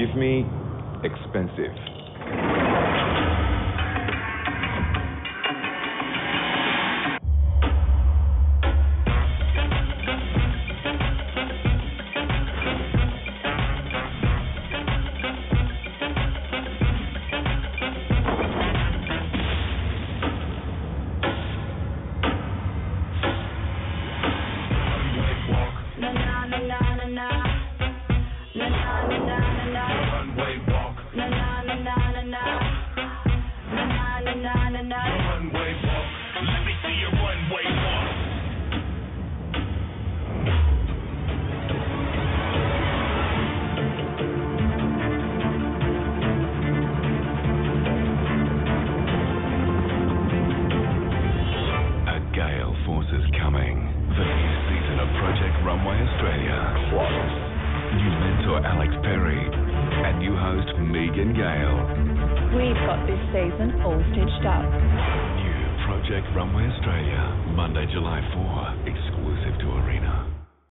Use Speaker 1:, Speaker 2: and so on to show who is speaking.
Speaker 1: Give me expensive.
Speaker 2: Gale forces coming. The new season of Project Runway Australia.
Speaker 1: Close.
Speaker 2: New mentor Alex Perry and new host Megan Gale.
Speaker 3: We've got this season all stitched up.
Speaker 2: New Project Runway Australia, Monday, July 4, exclusive to Arena.